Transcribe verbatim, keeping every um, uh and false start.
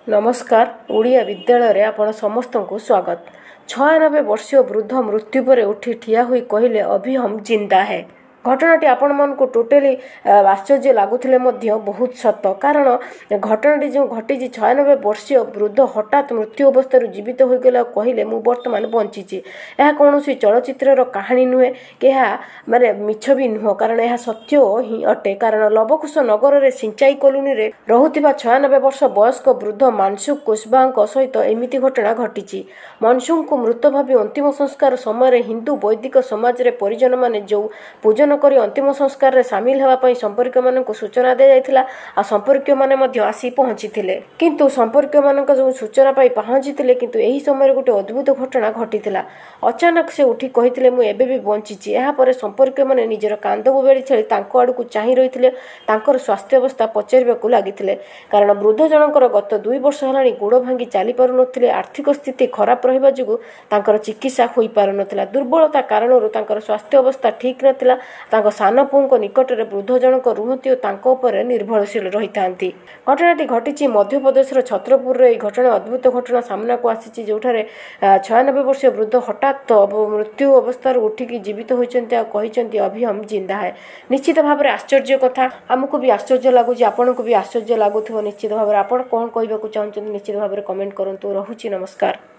नमस्कार। ओडिया विद्यालय रे आपण समस्त को स्वागत। छयानबे वर्षीय वृद्ध मृत्यु पर उठी ठिया हुई कहले अभी हम जिंदा है। घटनाटी आपण मन को टोटाली आश्चर्य लगुले बहुत सत, कारण घटनाटी जो घटी छयानबे वर्षीय वृद्ध हठात मृत्यु अवस्था जीवित होगला कहले मु बर्तमान बंची। यह कौन चलचित्र कहानी नुहे कि माने मिछ भी नुह, कारण यह सत्य ही अटे। कारण लवकुश नगर में सिंचाई कॉलोनी रे रहुथिबा छयानबे वर्ष वयस्क वृद्ध मानसुख कुशवाहा सहित एमिति घटना घटी। मानसुख को मृत भावी अंतिम संस्कार समय हिंदू वैदिक समाज रे परिजन माने जो पूजन करी अंतिम संस्कार रे शामिल हेबा पई संपर्क मानक सूचना दे जायथिला आ संपर्क माने मध्य आसी पहुंचीथिले, किंतु संपर्क मानक जो सूचना पाई पहुंचीथिले किंतु एही समय गोटे अद्भुत घटना घटीथिला। अचानक से उठी कहिथिले मु एबे भी बंचीची। एहा परे संपर्क माने निजर कांदबो बेली छेली तांको आडकु चाहि रहिथिले, तांकर स्वास्थ्य अवस्था पचारिबाकु लागिथिले। कारण वृद्ध जनकर गत दुई वर्ष हेलानी गोड़ भांगी चली पारु नथिले। आर्थिक स्थिति खराब रहिबा जुगु तांकर चिकित्सा होई पारु नथिला। दुर्बलता कारणरु तांकर स्वास्थ्य अवस्था ठीक नथिला। तांको सान पुओं निकट में वृद्ध जनक रुहति और तांको उपर निर्भरशील रही था। घटनाटी घटी मध्य प्रदेश छत्रपुर में। घटना अद्भुत घटना सामना को आसी, जो छयानबे वर्षीय वृद्ध हठात मृत्यु अवस्था उठिकी जीवित होती अभी हम जिंदा है। निश्चित भाव में आश्चर्य कथा, आमको भी आश्चर्य लगुच, आपन को भी आश्चर्य लगुव निश्चित भाव में। आप कौन कहवाक चाहते निश्चित भाव में कमेंट करूँ। रहुछि, नमस्कार।